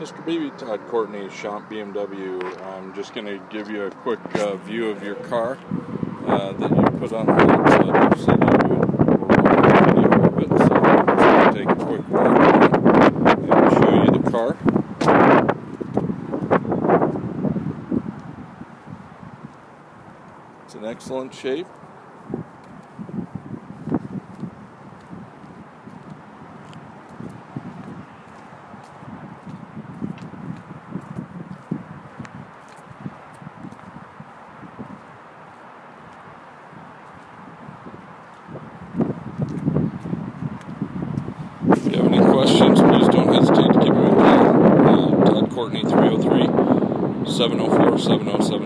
Mr. Beebe, Todd Courtney, Champ BMW. I'm just going to give you a quick view of your car that you put on that. You said you would video of it, so I'm just going to take a quick walk and show you the car. It's in excellent shape. If you have any questions, please don't hesitate to give me a call. Todd Courtney, 303-704-7070.